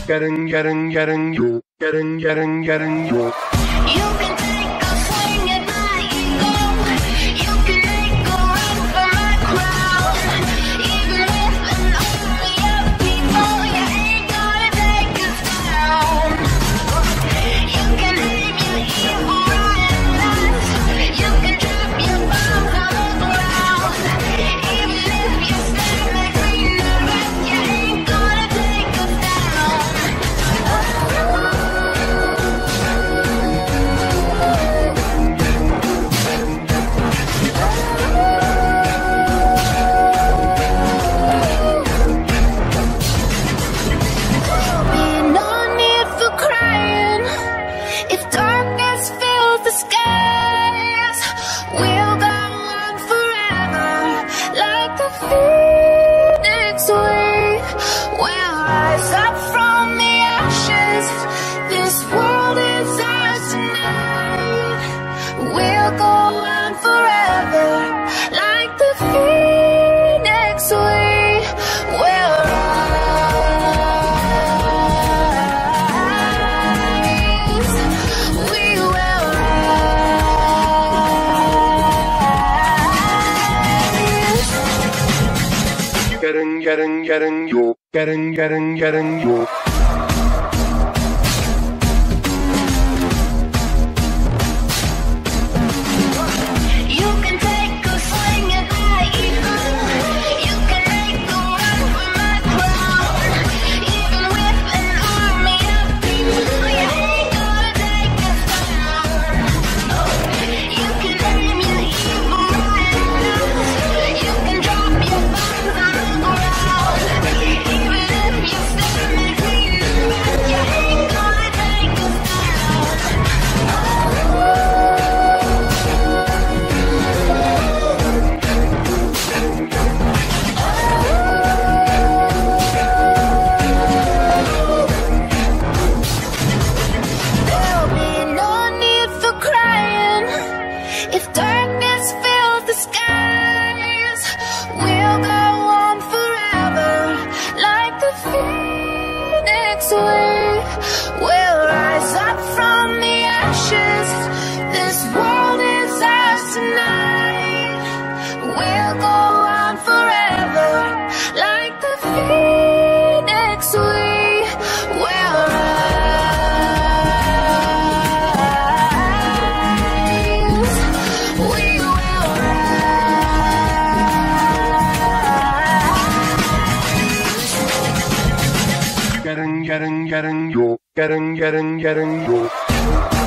You can take a swing at my ego. You can make a run for my crowd. Even with an army of people, you ain't gonna take us down. You can aim your evil right at us. You can drop your bombs on the ground. Even if you stand between the rest, you ain't gonna take us down. No need for crying. If darkness fills the skies, we'll go on forever. Like the phoenix we will rise up from the ashes. This world is ours tonight. We'll go on forever. Like the phoenix we will rise. We will rise. You can take a swing at my ego. You can make a run for my crowd. Even with an army of people, you ain't gonna take us down. You can aim your evil right at us. You can drop your bombs on the ground. Even if you stand between the rest, you ain't gonna take us down. There'll be no need for crying. If darkness fills the skies, we'll go on forever. Like the phoenix we will rise up from the ashes. This world is ours tonight. We'll go on forever. Like the phoenix we will rise. We will rise.